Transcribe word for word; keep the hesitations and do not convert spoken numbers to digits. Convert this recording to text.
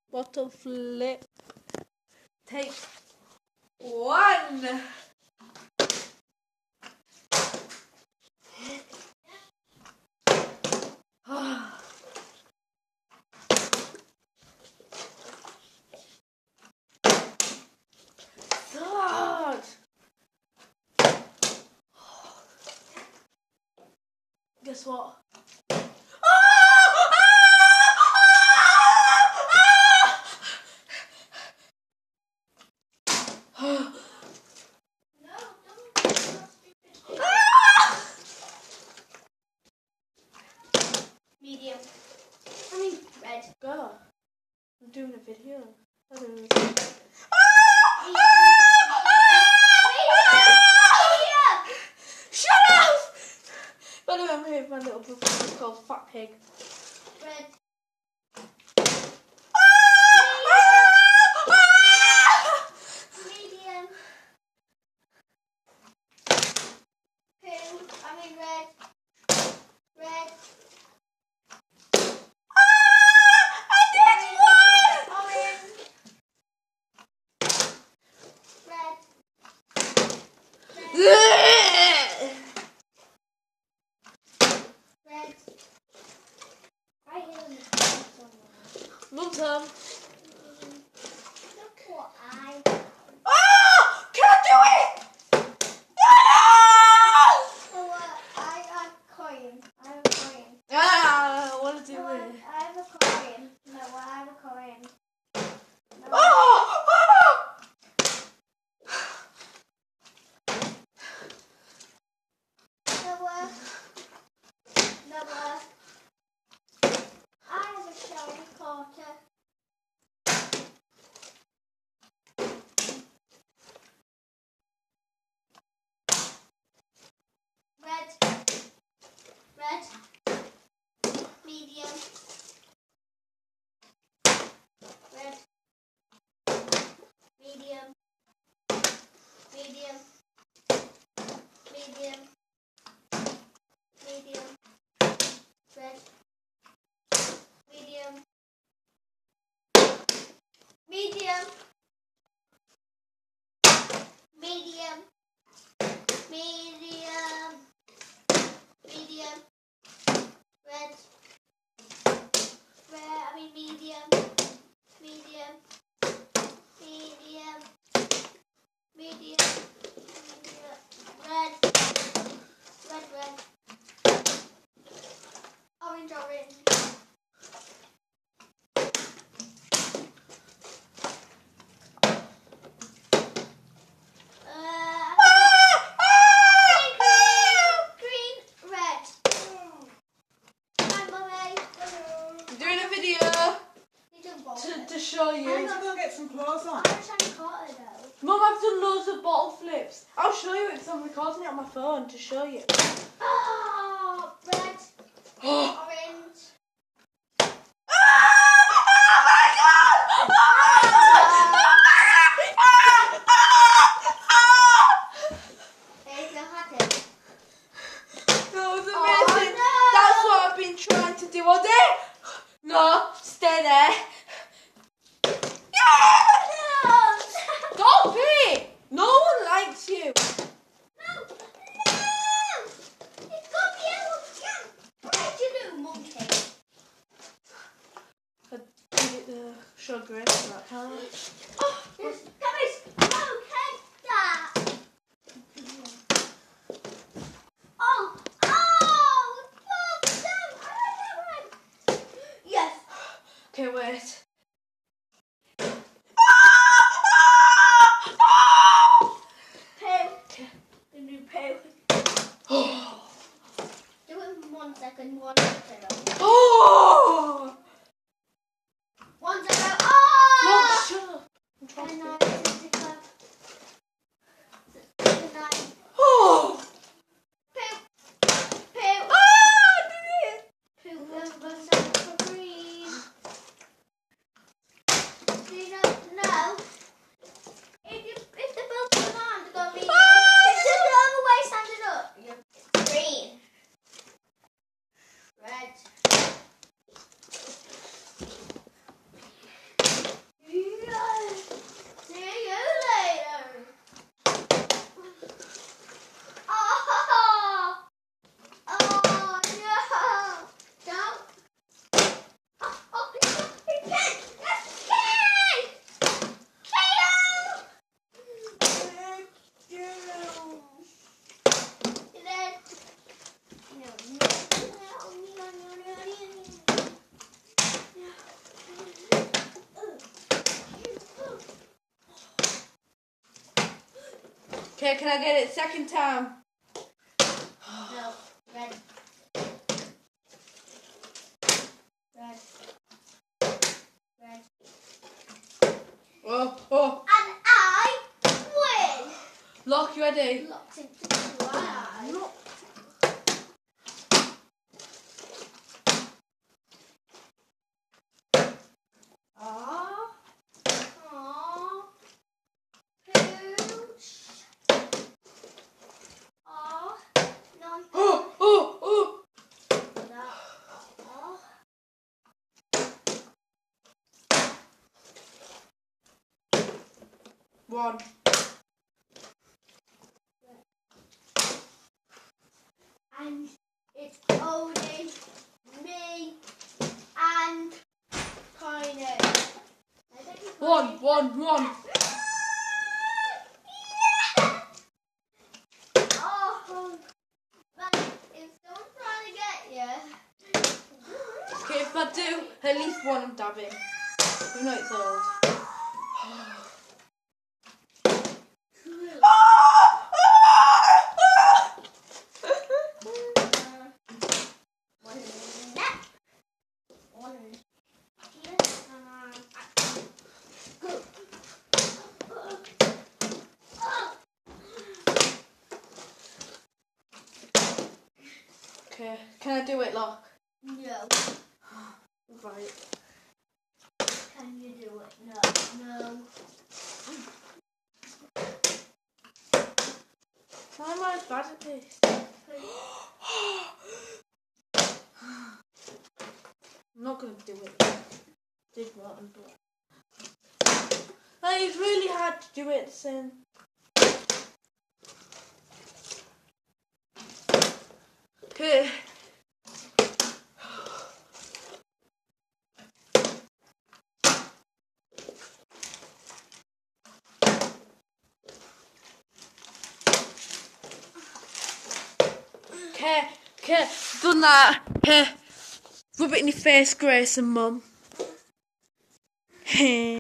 Bottle flip. Take one. God. Guess what? Medium. I mean red. God, I'm doing a video. I don't know. Shut up! By the way, I'm here with my little brother called Fat Pig. Red. Medium. Pink. I mean red. Red. I did one! Orange. Red. Red. Right here in the corner somewhere. Mum, Tom. Look what I. Oh! Can I do it? So uh, I have a coin. I have a coin. Ah, I want to do No, I, it. I have a coin. No, I have a coin. No, Oh! Oh! Noah. Noah. I have a shiny quarter. Red. Red. Medium. Red. Medium. Medium. Medium. Medium. Red. Medium. Medium. Medium. Medium. Medium. Red. Red. I mean medium. Medium. Medium. Medium. Medium. Red. Red. Red. Orange. Orange. Uh, green, green, red. Hi, Mummy. I'm doing a video You done both. to, to show you. I'm Go get some clothes on. I'm a shiny quarter though. Mum, I've done loads of bottle flips. I'll show you it because I'm recording it on my phone to show you. Oh, red, Oh! orange. There's no hat. That was Oh, amazing. no. That's what I've been trying to do all day. No, stay there. Stop it! No one likes you. No, no! It's got the yellow skin. What did you do, monkey? I did it to show Grace that time. Oh, yes. Guys, no, take that. Oh, oh, fuck them. I like that one. Yes. Okay, wait. Poo. The new poo. Do it in one second, one zero. Oh! One zero. No, Oh! shut up. I'm trying And to nine, think. sixty club. Sixty-nine. Oh! Poo. Poo. Ah, I did it. Poo. Poo. Poo. For green. Okay, can I get it second time? No. Red. Red. Red. Oh, oh. And I win! Lock, you ready? Locked into two eyes. No. Aww. Aww. Pooch. Aww. No. Oh, oh, oh. That. Aww. One. And it's only me and Tiny. One, one, one. Oh, man, if someone's trying to get you. Okay, if I do, at least one I'm dabbing. Even though it's old. One neck. One this time. Okay, can I do it, Lock? No. Right. Can you do it? No. No. Why am I as bad at this? I'm not going to do it. Did one, but... Like, it's really hard to do it at the same. Okay. Okay, okay, done that. Okay, rub it in your face, Grace and Mum.